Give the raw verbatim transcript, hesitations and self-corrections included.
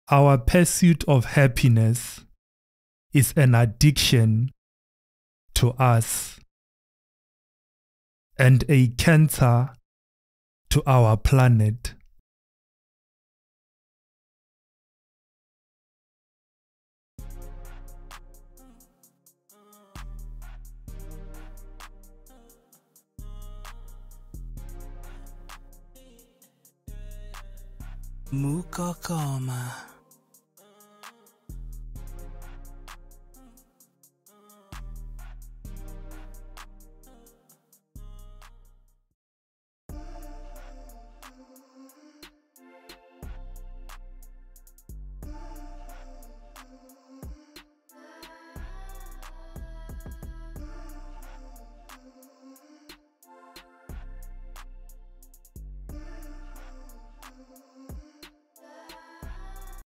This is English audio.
Our pursuit of happiness is an addiction to us and a cancer to our planet. Mokhonoana.